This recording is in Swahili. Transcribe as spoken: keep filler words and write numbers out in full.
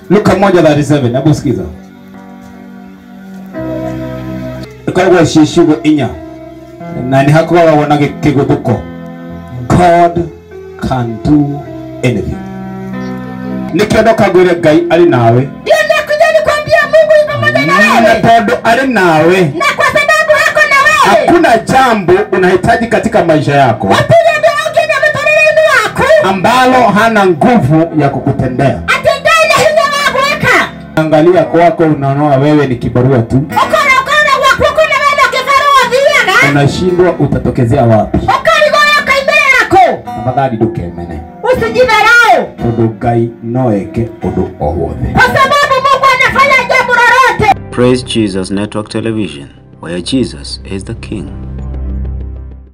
Luka one thirty-seven. Hebu sikiza. Kwa shishigo inya. Na ni hakuwa wana kigutuko. God can do anything. Nikiondoka gwire Ngai ali nawe. Ndio nakuja nikwambia Mungu yuko pamoja na wewe. Na todo ali nawe. Na kwa sababu hako na wewe. Hakuna jambo unahitaji katika maisha yako. Wapile ndio wengine wametoreleni wako. Ambalo hana nguvu ya kukutendea. Atendane hiyo wabweka. Angalia kwako unaona wewe ni kibarua tu. Ukona ukona wako na wewe kibarua viana. Unashindwa utatokezea wapi? Ukali goya kaimbe yako. Tafadhali dukemene. Usijibarao. Todo Ngai noeke odo owothe. Kwa sababu Mungu anafanya jambo lolote. Praise Jesus Network Television, where Jesus is the King.